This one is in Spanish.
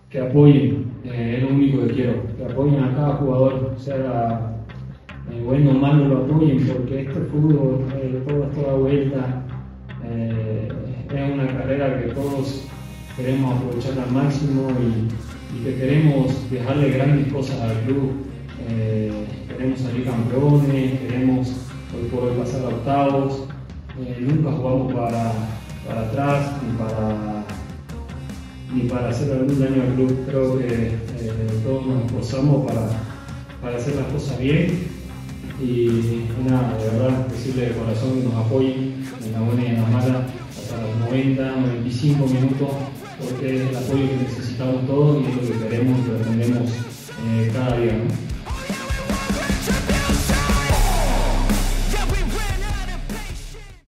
que apoyen, es lo único que quiero, que apoyen a cada jugador, sea bueno o malo, lo apoyen, porque este fútbol, toda vuelta, es una carrera que todos queremos aprovechar al máximo y que queremos dejarle grandes cosas al club. Queremos salir campeones, queremos hoy por hoy pasar a octavos, nunca jugamos para atrás ni para hacer algún daño al club. Creo que todos nos esforzamos para hacer las cosas bien y nada, de verdad, decirle de corazón que nos apoyen en la buena y en la mala hasta los 90, 95 minutos, porque es el apoyo que necesitamos todos y es lo que queremos y lo tenemos cada día, ¿no?